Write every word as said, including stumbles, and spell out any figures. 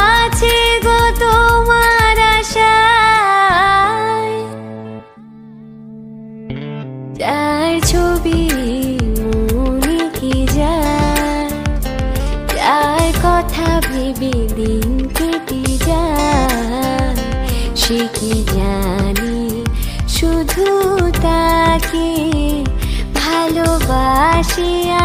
আছে গো তোমার আশায়, যার ছবি মনে কি যায়, যার কথা ভেবে দিন কেটে যায়, সে কি জানি শুধু তাকে ভালোবাসি